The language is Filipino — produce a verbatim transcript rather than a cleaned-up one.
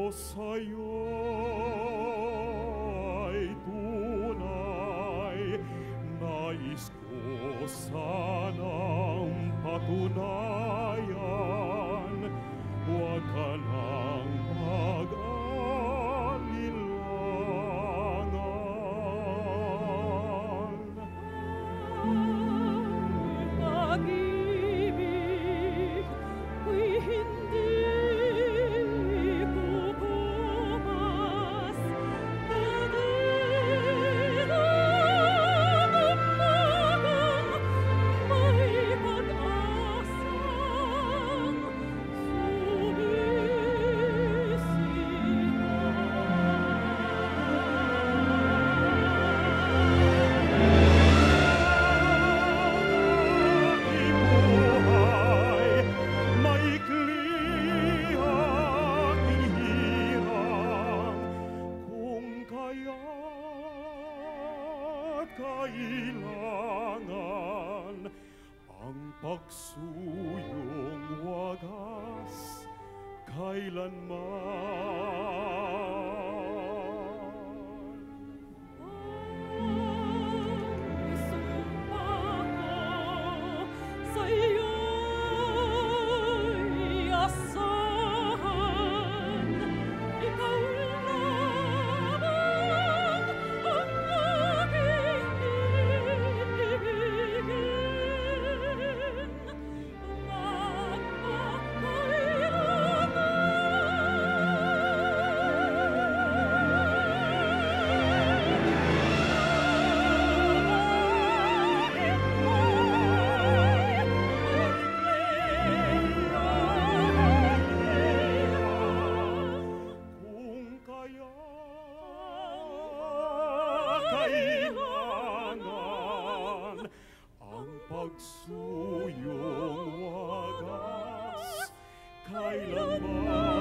sa'yo'y tunay, nais ko sanang patunayan, huwag ka lang mag-alilangan. Ang pag-ibig ko'y hindi kukumas, pwede na umagang may pag-asang Buhay, maikli aking hirang, kung kaya't kailangan ang pagsuyong wagas kailanman. isumpa ko sa'yo'y asahan, ikaw lamang ang aking ibigin, Kung kaya kailangan ang pagsuyong wagas kailanman.